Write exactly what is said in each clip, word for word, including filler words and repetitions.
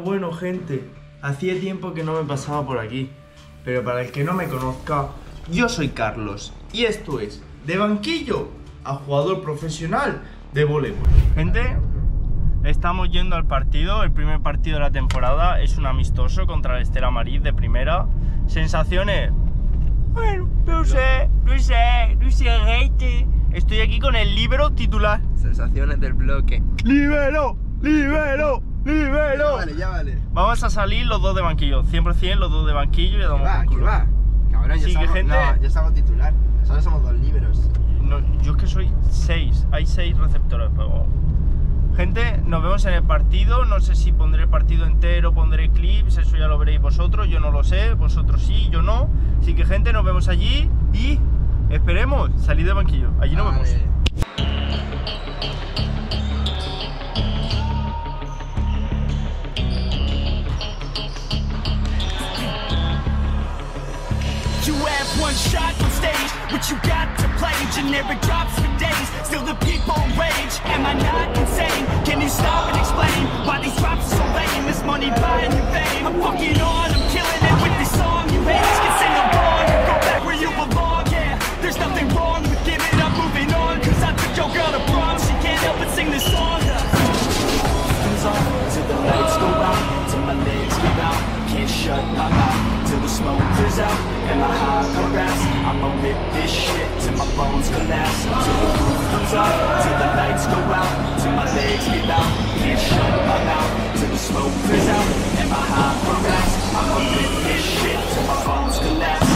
bueno, gente, hacía tiempo que no me pasaba por aquí. Pero para el que no me conozca, yo soy Carlos y esto es De Banquillo a Jugador Profesional de Voleibol. Gente, estamos yendo al partido, el primer partido de la temporada. Es un amistoso contra el Estela Maris de primera. Sensaciones, bueno, no sé, no sé, no sé, gente. Estoy aquí con el líbero titular. Sensaciones del bloque. ¡Líbero! ¡Líbero! ¡Líbero! Ya vale, ya vale. Vamos a salir los dos de banquillo, cien por cien los dos de banquillo y le damos va, por culo. va. Cabrón, Sí, ya que estamos, gente- no, ya estamos titular. Solo somos dos líberos. No, yo es que soy seis, hay seis receptores, pero... Gente, nos vemos en el partido, no sé si pondré el partido entero, pondré clips, eso ya lo veréis vosotros, yo no lo sé, vosotros sí, yo no. Así que gente, nos vemos allí y esperemos salir de banquillo, allí nos Vale. vemos. You have one shot on stage, what you got to play? Generic drops for days, still the people rage. Am I not insane? Can you stop and explain why these drops are so lame? Is money buying you fame? I'm fucking on, I'm killing it with this song. You haters can sing along, go back where you belong. Yeah, there's nothing wrong with giving up, moving on. Cause I took your girl to prom, she can't help but sing this song. Comes on, till the lights go out, till my legs give out. Can't shut my mouth till the smoke clears out and my heart harass. I'ma rip this shit till my bones collapse. Till the roof comes up, till the lights go out, till my legs give out. Can't shut my mouth till the smoke clears out and my heart harass. I'ma rip this shit till my bones collapse.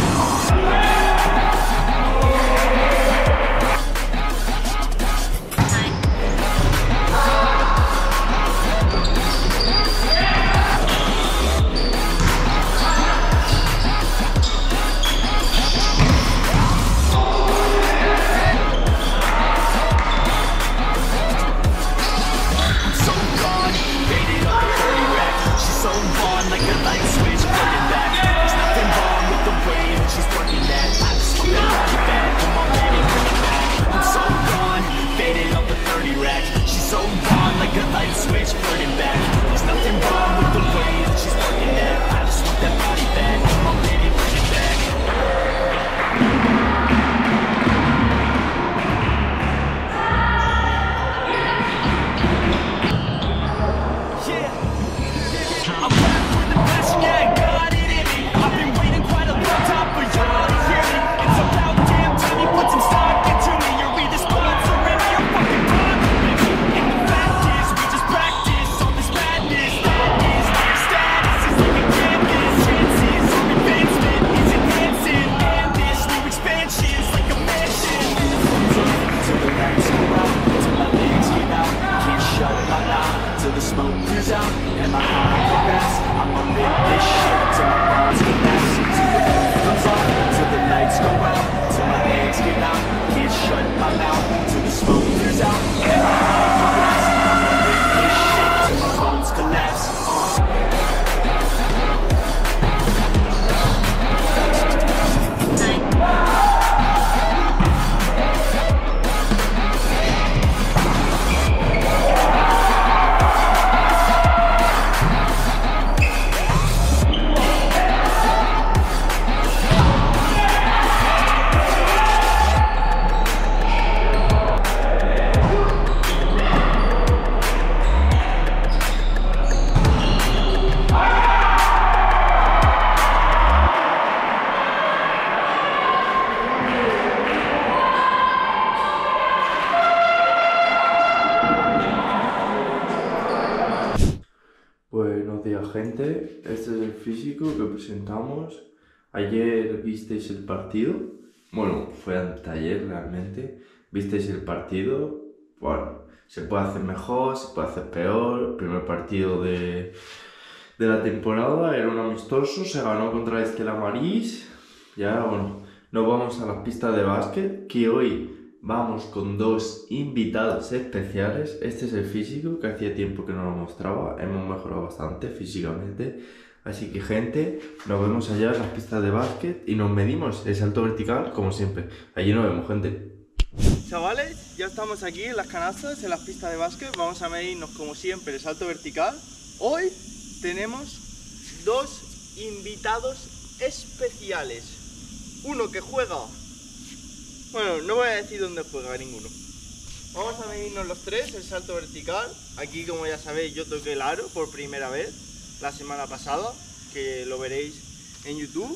Buenos días, gente, este es el físico que presentamos. Ayer visteis el partido, bueno, fue anteayer realmente. Visteis el partido, bueno, se puede hacer mejor, se puede hacer peor. El primer partido de, de la temporada era un amistoso, se ganó contra el Estela Maris. Ya, bueno, nos vamos a las pistas de básquet, que hoy vamos con dos invitados especiales. Este es el físico, que hacía tiempo que no lo mostraba. Hemos mejorado bastante físicamente. Así que, gente, nos vemos allá en las pistas de básquet y nos medimos el salto vertical, como siempre. Allí nos vemos, gente. Chavales, ya estamos aquí en las canastas, en las pistas de básquet. Vamos a medirnos, como siempre, el salto vertical. Hoy tenemos dos invitados especiales. Uno que juega... Bueno, no voy a decir dónde juega ninguno. Vamos a medirnos los tres, el salto vertical. Aquí, como ya sabéis, yo toqué el aro por primera vez la semana pasada, que lo veréis en YouTube.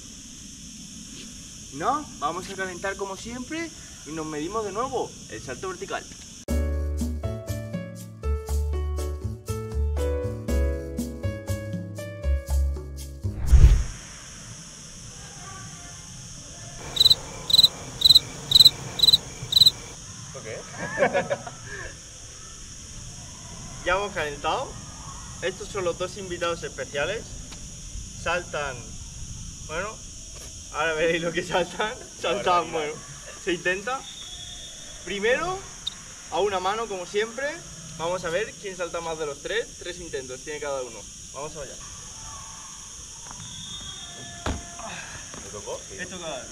No, vamos a calentar como siempre y nos medimos de nuevo el salto vertical. Ya hemos calentado. Estos son los dos invitados especiales. Saltan, bueno, ahora veréis lo que saltan. Saltan, bueno, se intenta. Primero, a una mano como siempre. Vamos a ver quién salta más de los tres. Tres intentos tiene cada uno. Vamos allá. ¿Me tocó? He tocado el aro.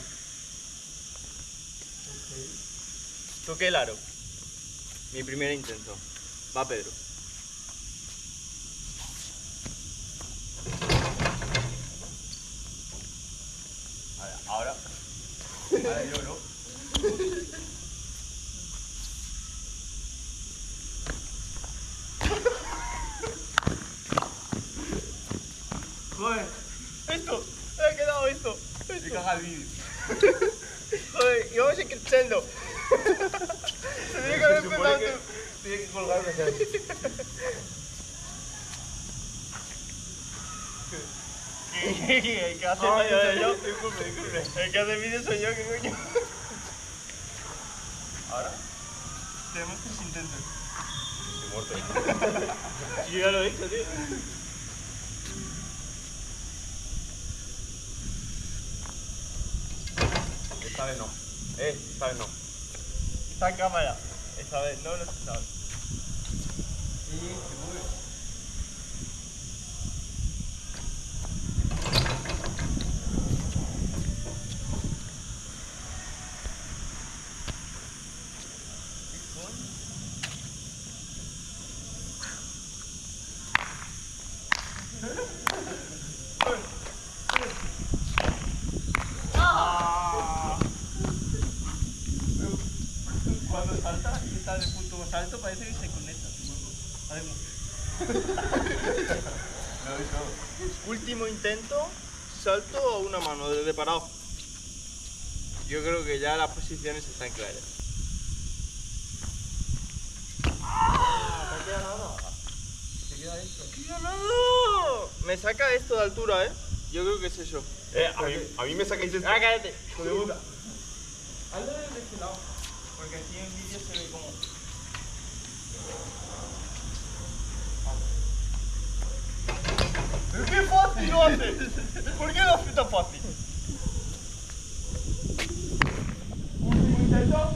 Toqué el aro. Mi primer intento. Va Pedro. Ahora. Ahora yo, ¿no? Joder, esto, me ha quedado esto. Se caga el vídeo. Joder, y vamos creciendo. Se tiene que haber empezado tú. Tiene que colgarme ya. ¿Qué, qué, qué hace Ah, vídeo ya, soy ya, yo? disculpe, disculpe. El que hace vídeo soy yo, ¿qué coño? Ahora. Tenemos tres intentos. Estoy muerto. Yo ya lo he dicho, tío. Esta vez no. Eh, esta vez no. Está en cámara. Esta vez no, no se sabe. Sí, se mueve. Cuando salta y está en el punto más alto parece que se conecta. Último intento, salto a una mano desde parado. Yo creo que ya las posiciones están claras. No queda nada. Se queda esto. ¡Queda nada! Me saca esto de altura, ¿eh? Yo creo que es eso. Eh, a mí, a mí me sacáis esto. ¡Ah, cállate! Hijo de puta. Hazlo desde este lado, porque así en vídeo se ve como... ¡Pero qué fácil lo hace! ¿Por qué lo hace tan fácil? Último intento.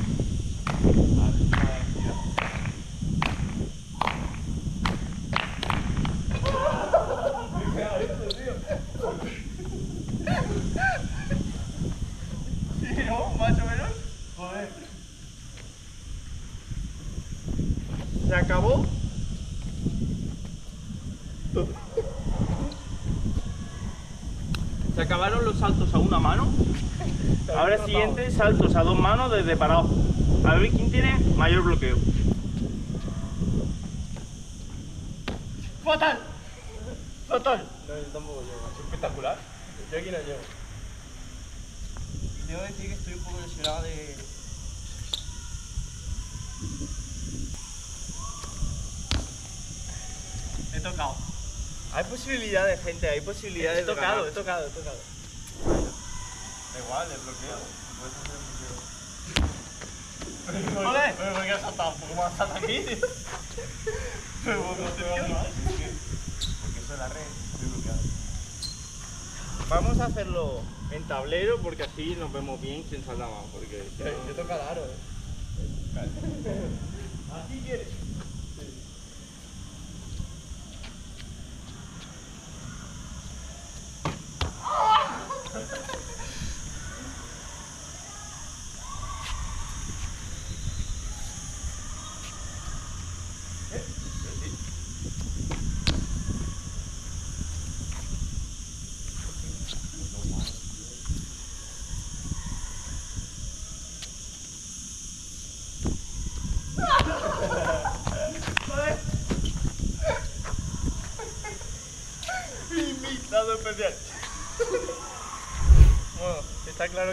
Sí, ¿no? Más o menos. Joder. Se acabó. Se acabaron los saltos a una mano. Ahora siguiente, saltos a dos manos desde parado. A ver quién tiene mayor bloqueo. ¡Fatal! ¡Fatal! No, yo tampoco llego. Es espectacular. Yo aquí no llego. Debo decir que estoy un poco lesionado de... He tocado. Hay posibilidades, gente, hay posibilidades. He tocado, he tocado, he tocado. Da igual, el bloqueo. Puedes hacer el bloqueo. ¡Joder! Pero ¿por qué has saltado un poco más hasta aquí? Pero ¿por qué te vas más? Porque eso es la red. Estoy bloqueado. Vamos a hacerlo en tablero porque así nos vemos bien quién salta más. Porque si no- Yo toco el aro, eh. ¿Así quieres?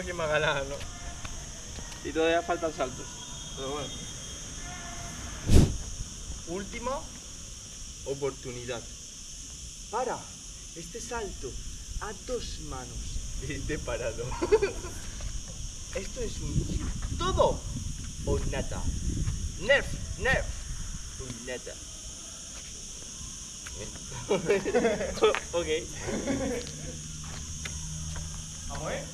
veremos quién va a ganar, ¿no? Y todavía faltan saltos. Pero bueno. Última oportunidad. Para este salto a dos manos. Este parado. Esto es un todo o nada. Nerf, nerf. Un nada. Ok. Vamos, ¿eh?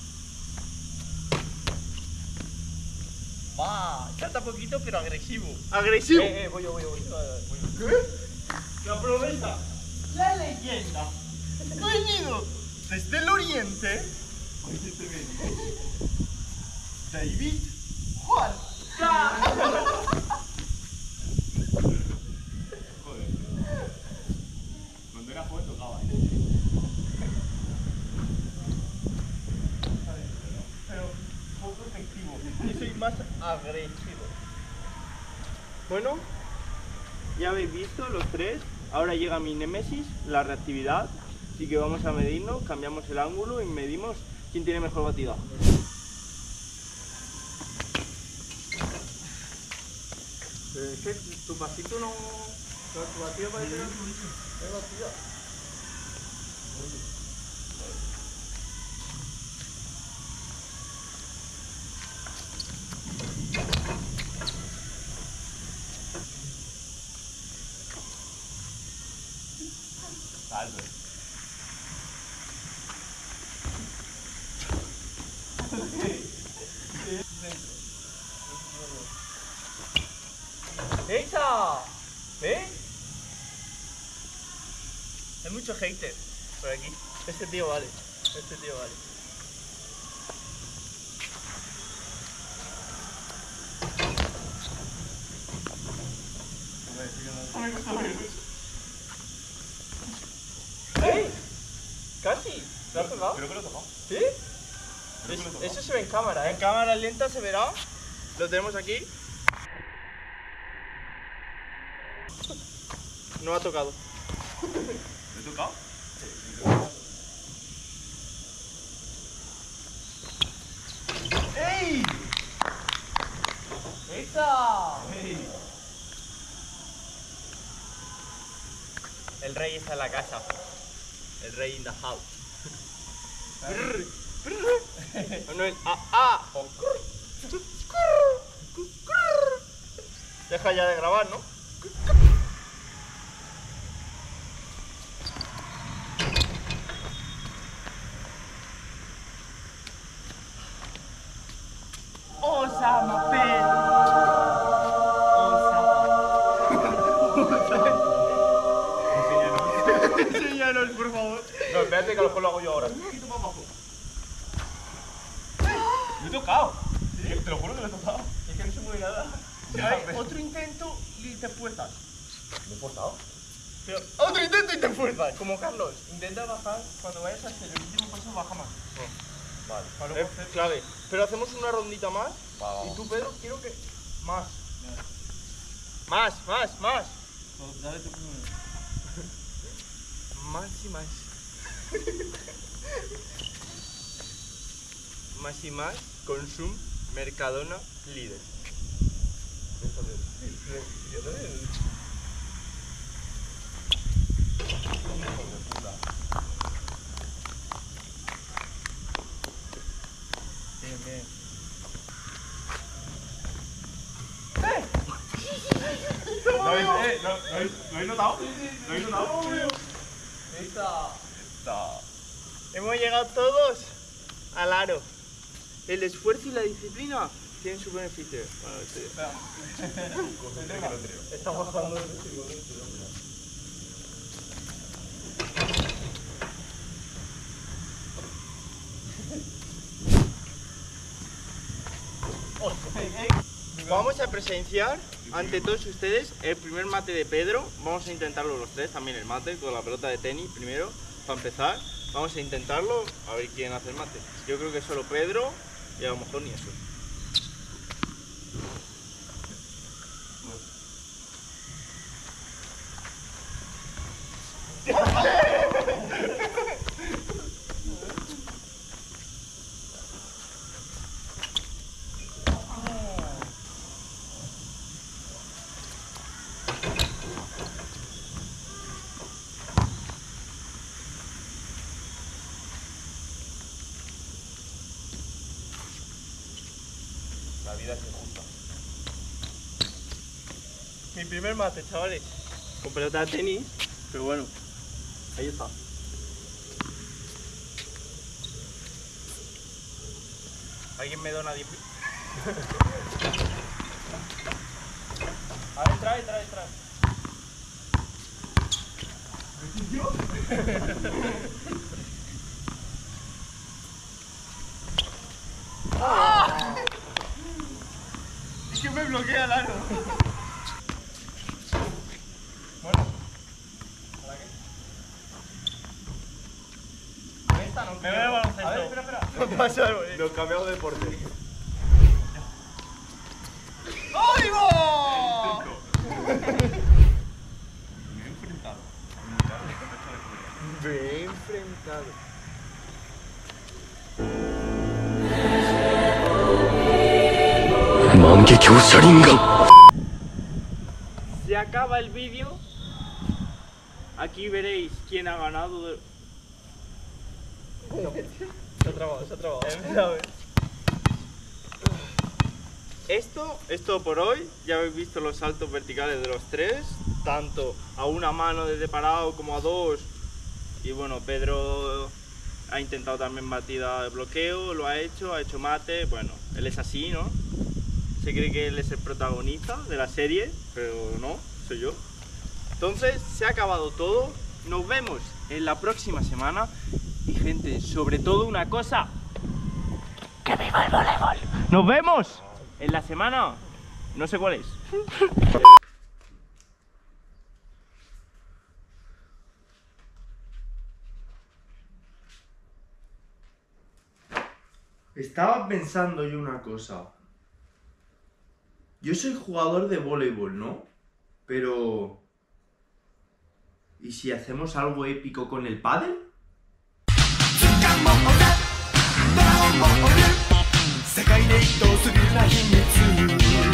Va, salta poquito pero agresivo. ¿Agresivo? Eh, eh, voy yo, voy yo, voy yo. Voy yo. ¿Qué? La promesa, la leyenda, venido desde el oriente, David Juan. Joder. Cuando era joven tocaba, ¿eh? Pero poco efectivo. Yo soy más agresivo. Bueno, ya habéis visto los tres. Ahora llega mi némesis, la reactividad. Así que vamos a medirnos, cambiamos el ángulo y medimos quién tiene mejor batida. Pero es que tu pasito no... Tu batida parece que es batida. Salve. ¡Esa! ¿Ves? Hay muchos haters por aquí. Este tío vale. Este tío vale. ¡Ey! ¡Casi! ¿Lo has tocado? Creo que lo he tocado. ¿Sí? Creo que lo he Es- tocado. eso se ve en cámara, ¿eh? En cámara lenta se verá. Lo tenemos aquí. No ha tocado. ¿Lo he tocado? ¡Ey! ¡Esa! ¡Ey! El rey está en la casa. El rey in the house. No, el ah, ah. Deja ya de grabar, ¿no? Osama Pedro. Osama. Enséñanos, por favor. No, espérate que a lo mejor lo hago yo ahora. Un poquito más abajo. Lo he tocado. ¿Sí? Te lo juro que lo he tocado. Es que no se mueve nada. Ya, Ay, pero- otro intento y te fuerzas. ¿Lo he forzado? Pero, otro intento y te fuerzas. Como Carlos. Intenta bajar. Cuando vayas a hacer el último paso, baja más. Vale. Es clave. Pero hacemos una rondita más. Va, va, Y va. tú, Pedro, quiero que. Más. Más, más, más. Dale tú primero. Más y más. Más y más. Consum, Mercadona, líder. Bien, bien. ¿Lo habéis, eh, ¿lo, lo habéis, ¿lo habéis notado? ¿Lo habéis notado? Esta. Está. Hemos llegado todos al aro. El esfuerzo y la disciplina tienen su beneficio. Bueno, sí. Estamos jugando. Vamos a presenciar ante todos ustedes el primer mate de Pedro. Vamos a intentarlo los tres, también el mate con la pelota de tenis primero, para empezar. Vamos a intentarlo, a ver quién hace el mate. Yo creo que solo Pedro y a lo mejor ni eso. Mi primer mate, chavales. Con pelota de tenis, pero bueno, ahí está. ¿Alguien me dona diez mil? A ver, trae, trae, trae. ¡Ah! Es que me bloquea el aro. Bueno, ¿para qué? Con esta no. Me voy al baloncesto. A ver, espera, espera. No pasa algo. Nos cambiamos de deporte. ¡Ay, va! Me he enfrentado. Me he enfrentado. Se acaba el vídeo. Aquí veréis quién ha ganado. De... Se ha trabado, se ha trabado. Esto es todo por hoy. Ya habéis visto los saltos verticales de los tres, tanto a una mano desde parado como a dos. Y bueno, Pedro ha intentado también batida de bloqueo, lo ha hecho, ha hecho mate. Bueno, él es así, ¿no? Se cree que él es el protagonista de la serie, pero no, soy yo. Entonces, se ha acabado todo. Nos vemos en la próxima semana. Y gente, sobre todo una cosa, ¡que viva el voleibol! ¡Nos vemos en la semana! No sé cuál es. Estaba pensando yo una cosa. Yo soy jugador de voleibol, ¿no? Pero... ¿y si hacemos algo épico con el pádel? 世界で一等するな秘密